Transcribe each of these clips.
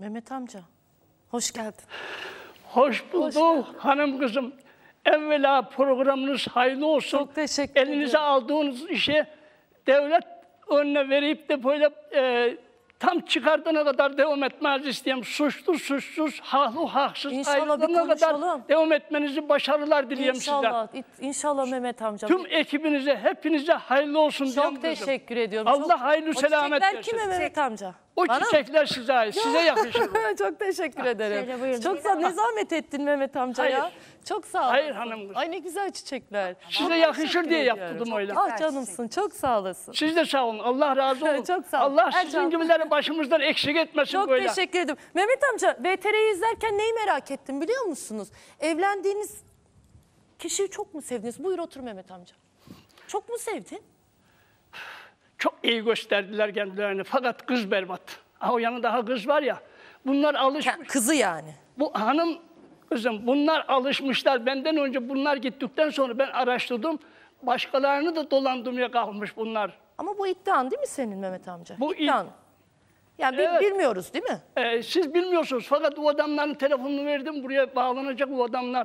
Mehmet amca, hoş geldin. Hoş bulduk hanım kızım. Evvela programınız hayırlı olsun. Çok teşekkür ederim. Elinize aldığınız işi devlet önüne verip de böyle tam çıkardığına kadar devam etmenizi istiyorum. Suçlu suçsuz, haklı haksız ayrılığına kadar devam etmenizi başarılar diliyorum İnşallah, size. İnşallah Mehmet amca. Tüm ekibinize, hepinize hayırlı olsun diyorum. Çok teşekkür ediyorum. Allah hayırlı selamet versin. O çiçekler kime Mehmet amca? O çiçekler size ait, size yakışır. Çok teşekkür ederim. Şöyle buyurun. Çok sağ ol. Ne zahmet ettin Mehmet amca ya. Çok sağ ol. Hayır hanım kızım. Ay ne güzel çiçekler. Size yakışır diye yaptırdım öyle. Ah canımsın, çok sağ olasın. Siz de sağ olun. Allah razı olsun. Çok sağ olun. Allah Ercan. sizin gibileri başımızdan eksik etmesin Çok böyle. teşekkür ederim. Mehmet amca, VTR'yi izlerken neyi merak ettim biliyor musunuz? Evlendiğiniz kişiyi çok mu sevdiniz? Buyur otur Mehmet amca. Çok mu sevdin? Çok iyi gösterdiler kendilerini. Fakat kız berbat. O yanında daha kız var ya. Bunlar alışmış. Kızı yani. Bu hanım kızım bunlar alışmışlar. Benden önce bunlar gittikten sonra ben araştırdım. Başkalarını da dolandırmaya kalkmış bunlar. Ama bu iddian değil mi senin Mehmet amca? Bu iddian. Yani Evet. bilmiyoruz değil mi? Siz bilmiyorsunuz. Fakat o adamların telefonunu verdim. Buraya bağlanacak o adamlar.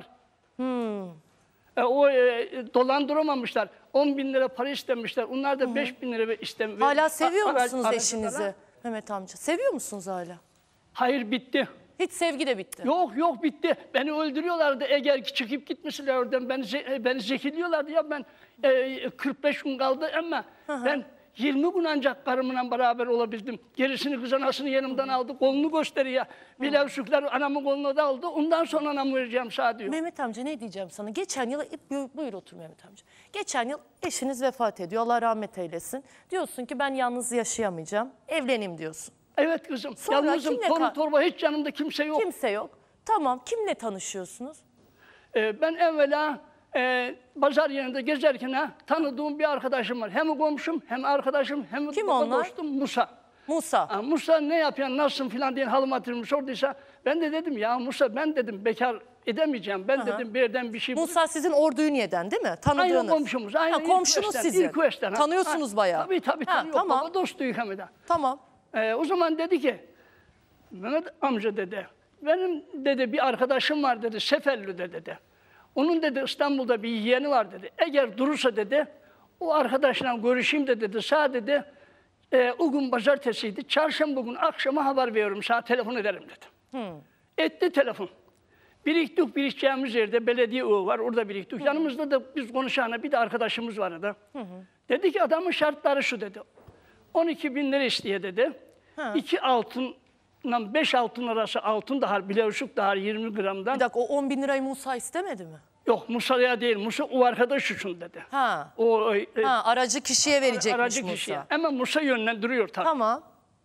Dolandıramamışlar. 10.000 lira para istemişler. Onlar da 5.000 lira istemişler. Hala seviyor musunuz eşinizi Mehmet amca? Seviyor musunuz hala? Hayır bitti. Hiç sevgi de bitti. Yok bitti. Beni öldürüyorlardı eğer çıkıp gitmeseler oradan. Beni zehirliyorlardı ya ben 45 gün kaldı ama ben 20 gün ancak karımla beraber olabildim. Gerisini kız anasını yanımdan aldı. Kolunu gösteriyor. Bilevsükler anamın koluna da aldı. Ondan sonra anamı vereceğim sağ diyor. Mehmet amca ne diyeceğim sana? Geçen yıl, buyur otur Mehmet amca. Geçen yıl eşiniz vefat ediyor. Allah rahmet eylesin. Diyorsun ki ben yalnız yaşayamayacağım. Evleneyim diyorsun. Evet kızım. Sonra Yalnızım. Torun torba hiç yanımda kimse yok. Kimse yok. Tamam. Kimle tanışıyorsunuz? Ben evvela pazar yerinde gezerken tanıdığım bir arkadaşım var. Hem komşum hem arkadaşım hem Kim baba onlar? dostum Musa. Musa. Musa ne yapıyorsun, nasılsın filan diye halim hatırımı sorduysa ben de dedim ya Musa ben dedim bekar edemeyeceğim. Ben dedim bir yerden bir şey... Musa sizin Orduyniye'den değil mi? Tanıdığınız. Aynen komşumuz. Aynen komşunuz sizin. İlköş'ten. Tanıyorsunuz bayağı. Tabii tanıyor. Tamam. Baba dostuyuz hem de. Tamam. O zaman dedi ki Mehmet amca dedi benim dedi bir arkadaşım var dedi Seferli'de dedi. Onun dedi İstanbul'da bir yeğeni var dedi. Eğer durursa dedi o arkadaşla görüşeyim de dedi. Sağ dedi o gün pazartesiydi. Çarşamba gün akşama haber veriyorum. Sana telefon ederim dedi. Etti telefon. Birikeceğimiz yerde belediye evi var. Orada biriktik. Yanımızda da biz konuşana bir de arkadaşımız vardı. Dedi ki adamın şartları şu dedi. 12.000 lira isteye dedi. 2 altınla 5 altın arası altın daha bileşik daha 20 gramdan. Bir dakika o 10.000 lirayı Musa istemedi mi? Yok Musa'ya değil. Musa o arkadaş için dedi. Aracı kişiye verecekmiş aracı Musa. Kişiye. Ama Musa yönlendiriyor tabii. Tamam.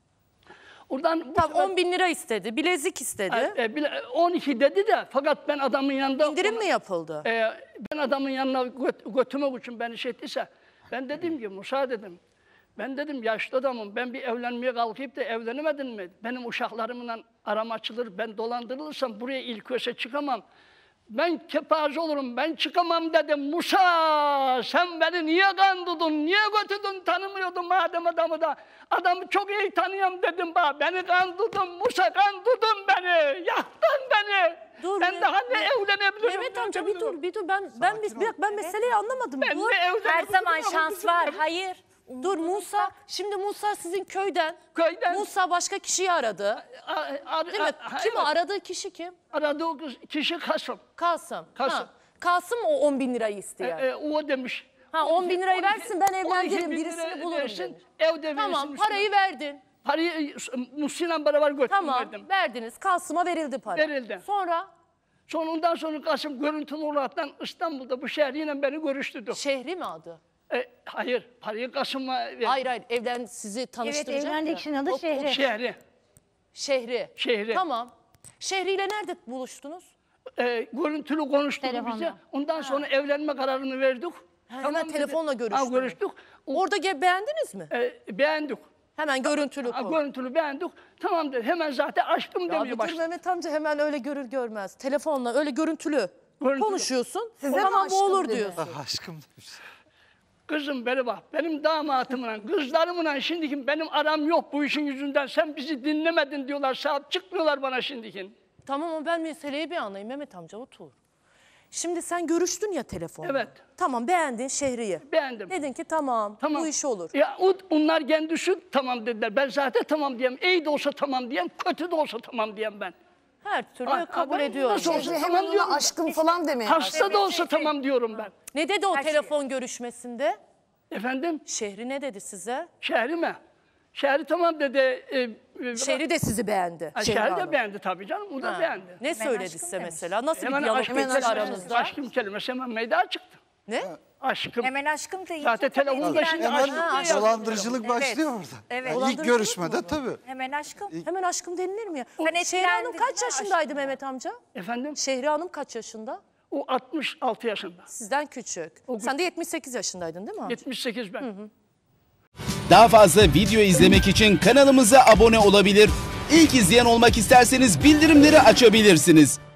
Oradan Tam 10.000 lira istedi. Bilezik istedi. 12 dedi de fakat ben adamın yanında... İndirim mi yapıldı? Ben adamın yanına götürmek için beni şey ettiyse ben dedim ki Musa dedim. Ben dedim yaşlı adamım. Ben bir evlenmeye kalkıp da evlenemedin mi? Benim uşaklarımla aram açılır. Ben dolandırılırsam buraya ilk köşe çıkamam. Ben kepaze olurum. Ben çıkamam dedim. Musa sen beni niye kandırdın? Niye götürdün? Tanımıyordum madem adamı da. Adamı çok iyi tanıyorum dedim. Beni kandırdın. Musa kandırdın beni. Yaktın beni. Dur, ben daha ne evlenebilirim? Mehmet amca bir dur. Ben meseleyi anlamadım. Ben Dur. Her zaman şans var. Hayır. Dur Musa. Şimdi Musa sizin köyden. Musa başka kişiyi aradı. Değil mi? Kim o? Aradığı kişi kim? Aradığı kişi Kasım. Kasım. Kasım o 10.000 lirayı isteyen. O demiş. 10.000 lirayı versin ben evlendiririm. Birisini bulurum demiş. Evde tamam parayı verdin. Parayı Musa'yla beraber götürdüm. Tamam verdiniz. Kasım'a verildi para. Verildi. Ondan sonra Kasım görüntülü olaraktan İstanbul'da bu şehriyle beni görüştürdü. Şehri mi adı? Hayır, parayı Kasım'a verdim. Hayır, evden sizi tanıştıracak. Evet, evlendik kişinin adı Şehri. Şehri. Tamam. Şehriyle nerede buluştunuz? Görüntülü konuştuk bize. Ondan sonra evlenme kararını verdik. Hemen telefonla görüştük. Görüştük. Orada beğendiniz mi? Beğendik. Hemen görüntülü görüntülü beğendik. Tamam dedi. Hemen zaten aşkım demeye başladı. Mehmet amca hemen öyle görür görmez. Telefonla öyle görüntülü konuşuyorsun. Size tamam mi bu olur dedi? diyorsun. Aşkım demiş. Kızım beni bak, benim damatımla, kızlarımla şimdiki benim aram yok bu işin yüzünden. Sen bizi dinlemedin diyorlar, sahip çıkmıyorlar bana şimdiki. Tamam ama ben meseleyi bir anlayayım Mehmet amca, otur. Şimdi sen görüştün ya telefonda. Evet. Tamam, beğendin Şehri'yi. Beğendim. Dedin ki tamam, bu iş olur. Ya onlar kendisi tamam dediler. Ben zaten tamam diyeyim. İyi de olsa tamam diyeyim, kötü de olsa tamam diyeyim ben. Her türlü Ha, kabul ben ediyorum. nasıl olsa Şehri tamam hemen diyorum ona ben. aşkım falan demeye Hasta da olsa tamam diyorum ben. Ne dedi o telefon görüşmesinde? Efendim? Şehri ne dedi size? Şehri mi? Şehri tamam dedi. Şehri de sizi beğendi. Şehri Hanım. de beğendi tabii canım. O da Ha. beğendi. Ne söyledi aşkım size demiş. mesela? Nasıl Hemen bir diyalog aşkım geçti kelimesi, aranızda? aşkım kelimesi hemen meydana çıktı. Ne? Aşkım. Hemen aşkım deyince Zaten tabii telefonda şimdi etkilendi. aşkım diye Dolandırıcılık başlıyor orada. Evet. Yani Dolandırıcılık ilk görüşmede mı bu? tabii. Hemen aşkım. Hemen aşkım denilir mi ya? Sen Şehri Hanım etkilendin kaç mi yaşındaydı aşkımdan? Mehmet amca? Efendim? Şehri Hanım kaç yaşında? O 66 yaşında. Sizden küçük. Sen de 78 yaşındaydın değil mi amca? 78 ben. Daha fazla video izlemek için kanalımıza abone olabilir. İlk izleyen olmak isterseniz bildirimleri açabilirsiniz.